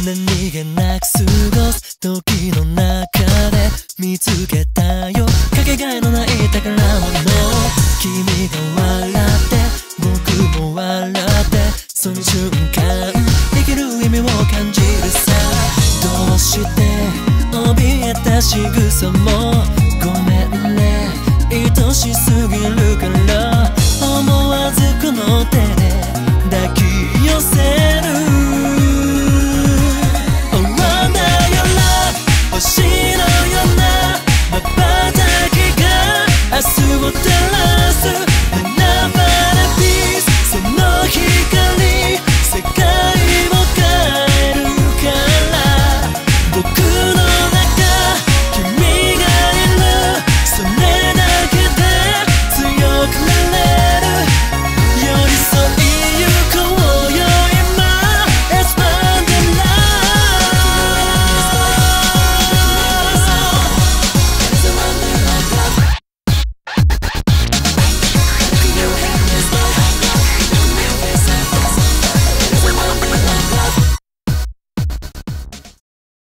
何気なく過ごす時の中で見つけたよ、かけがえのない宝物。君が笑って僕も笑って、その瞬間生きる意味を感じるさ。どうして怯えた仕草もごめんね、愛しすぎるから思わずこの手